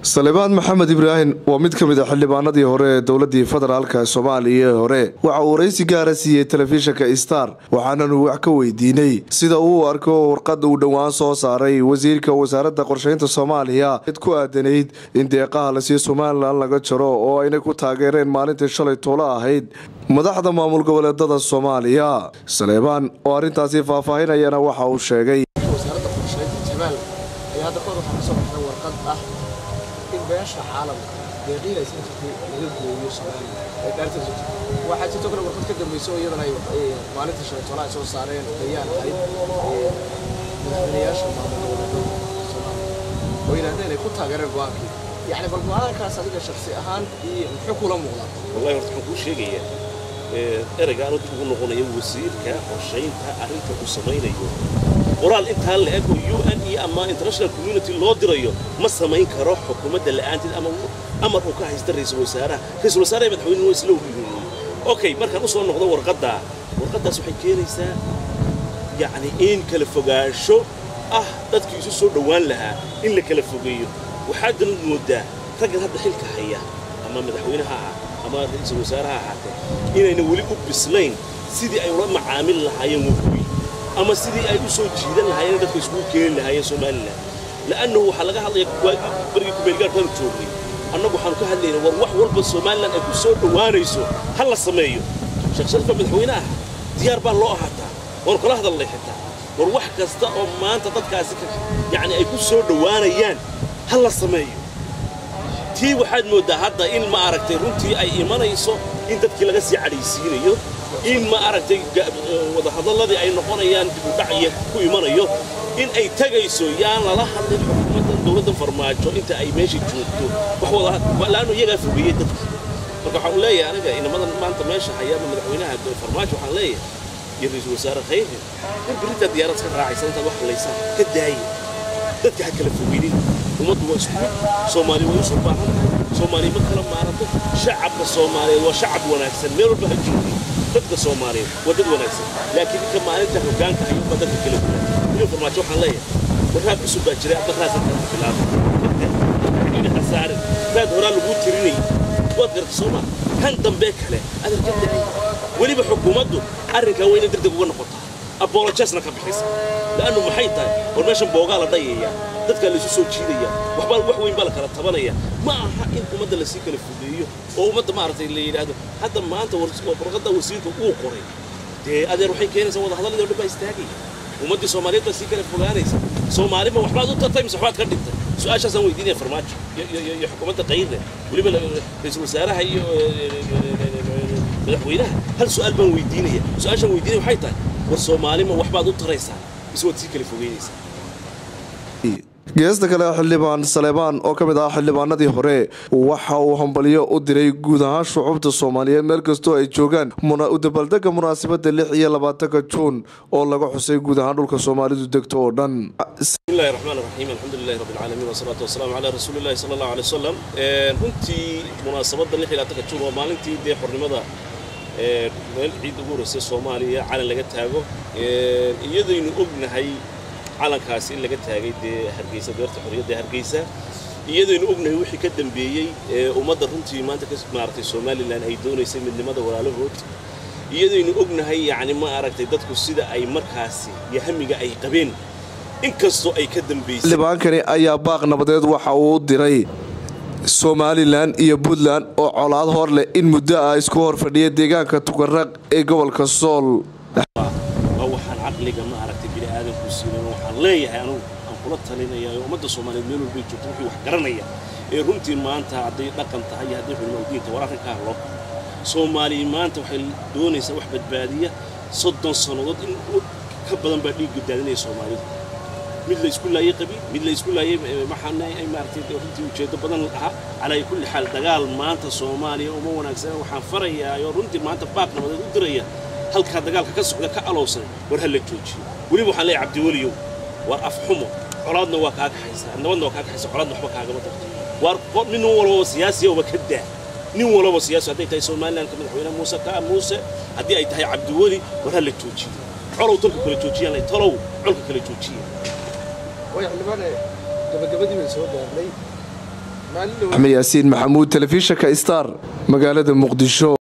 Salebaan Maxamed Ibraahin waa mid ka mid ah xildhibaanadii hore ee dowladda federaalka Soomaaliya hore waxa uu wareysi gaar ah siiyay telefishinka Star waxaana uu wax ka weydiinay sida uu arko warqad uu dhawaan soo saaray wasiirka wasaaradda qorsheynta Soomaaliya mid ku aadanayd in deeqaha la siiyo Soomaaliland laga jaro oo ay ku taageereen maalintii shalay toolo ahayd madaxda maamul goboleedada Soomaaliya. Salebaan oo arintaasi faahfaahinayana waxa uu sheegay beesha caalamka deeqiina isna laga gooyo Soomaaliya ay daartay waxa jirto kale warqad ka dambeysay iyadana ay maalintii shalay toona soo saareen ayaan ahayd madaxweynayaasha maamulka Soomaaliya oo ilaahay ku taageereen go'aankii yani bal go'aankaas adiga shakhsi ahaan muxuu kula muuqdaa wallahi horta ku sheegaya erayga aad ugu noqonayo wasiirka qorsheynta arrinta uu samaynayo qoraal inta la eego UN ama international community loo dirayo ma samayn karo xukuumadda la'aanteed ama uu ka haysto ra'iisul wasaaraha madaxweynuhu isla uu okay markaan u soo noqdo warqadaas waxay keenaysaa yani in kala fogaansho dadkii isu soo dhawaan lahaa in la kala fogeeyo waxa dan moodaa raggan hadda xilka haya ama madaxweynaha ama ra'iisul wasaaraha ahaatee inayna wali u bislayn sidii ay ula macaamil lahaayeen waqooyi ama sidii ay u soo jiidan lahaayeen dadka isku keen lahaayeen Soomaaliland laanna waxa laga hadlay barigi ku beelgaar kan joogay annagu waxaan ka hadlaynaa war wax walba Soomaaliland ay ku soo dhawaanayso hal la sameeyo shakhsiyaadka madaxweynaha diyaar baa loo ahaataa war kala hadalay xitaa war wax kasta oo maanta dadkaasi yani ay ku soo dhawaanayaan hal la sameeyo tii waxaad moodaa hadda in ma aragtay runtii ay imanayso in dadkii laga sii cadhaysiinayo in ma aragtay wada hadalladii ay noqonayaan dib u dhac ku imanayo in ay tagayso yaan lala hadlin xukuumadda dowladda farmaajo inta ay meesha joogto wax wada laano iyaga fogeeyay dadka marka waxa uu leeyahay aniga inamadan maanta meesha hayaaba madaxweynaha farmaajo waxaan leeyahay iyo ra'iisul wasaare khayri in birita diyaarad ka raacaysan inta wax laysan ka daayay dadka ha kala fogeeyeen ummaddu waa isku Soomaali way soo baahan Soomaali ma kala maarato shacabka Soomaaliyeed waa shacab wanaagsan meel walba ha joogo dadka Soomaaliyeed wadad wanaagsan laakiin ka maalinta hoggaanka ay badalka kala duwan farmaajo waxaan leeyahay waxa ku soo baajiray abdaraas ka bilaabay in xasaar dad hore lagu tirinay wad garta Soomaal kan dambe kale adarkada waliba xukuumaddu arrinka weyna degdeg uga noqotaa apologies-na ka bixisa laanu maxay tahay war meeshan boogaa la dhayaya dadka la isu soo jiidaya wax weyn baa la kala tabanaya ma aha in ummadda la sii kala fudeeyo oo ummadda ma aragtay la yiraahdo hadda maanta warqadda wasiirka uu qoray adeer waxay keenaysaa wada hadalada dhib istaagay ummadda Soomaaliyeed baa sii kala fogaanaysa Soomaali ma waxba u tartay mise waxba ka dhigtay su'aashaas aan weydiinay farmaajo iyo xukuumadda qayda waliba ra'iisul wasaaraha iyo madaxweynaha hal su'aal baan weydiinaya su'aashan weydiinay waxay tahay war Soomaali ma waxba u taraysaa mise wad sii kala fogaanaysa geesta kale xildhibaan Salebaan oo ka mid ah xildhibaanadii hore waxa uu hambaliyo u diray guud ahaan shucuubta Soomaaliyeed meel kasta ay joogaan u dabaaldega munaasabadda 26 Juun oo laga xusay guud ahaan dhulka Soomaalidu degto oo dhan. Bismillahir Rahmanir Rahim alxamdulillahi rabbil alamin wa salatu wassalamu ala rasuulillahi sallallahu alayhi wasallam runtii munaasabadda 26 Juun waa maalintii xornimada meel ciid ugu horeysay Soomaaliya calan laga taago iyadoo ognahay calankaasi in laga taagay Hargeysa beerta xorriyadda Hargeysa iyadoo ognahay wixii ka dambeeyay ummadda runtii maanta ka maartay Soomaaliland ay doonaysay midnimada walaalahood iyadoo ognahay yani ma aragtay dadku sida ay markaasi yahamiga ay qabeen inkastoo ay ka dambeysay xildhibaankani ayaa baaq nabadeed waxa uu diray Somaliland iyo Puntland oo colaad hor leh in muddo ay isku hor fadhiyeen deegaanka Tukaraq ee gobolka Sool waxaan aqliga ma aragtay bini'aadamku siinay waxaan leeyahay anigu aan kula talinayaa ummadda Soomaaliyeed meel walba joogto wixii wax garanaya ee runtii maanta haday dhaqan tahay haday xulmo diinta wararka loo Soomaali maanta waxay doonaysaa wax badbaadiya 30 sanadood in ka badan baa dhiig daadinay Soomaaliyeed mid la isku laayay qabi mid la isku laayay maxaanay ay maartay runtii ujeedo badan aha على كل حال دجال مانتا Soomaaliya uma wanaagsan waxaan farayaa runtii maanta baaq nabadeed u diraya halka dagaalka ka socda ka alowsan war hal la joojiyo waliba waxaan leeyahay Cabdi Waliyow war afxumo colaadna waa ka xaysaa nabadna waa ka xaysaa colaadna waxba kaaga ma tagto war min walba siyaasi oo ka daa nin walba siyaasi haday tahay Soomaaliland ka madaxweynaha Muuse hadii ay tahay Cabdi Wali war hal la joojiyo colaw dalka kala joojiyaan ay talow colka kala joojiyo way xilbane gabagabadii way soo gaarnay axmed yaasiin maxamuud telefishinka star magaalada muqdisho.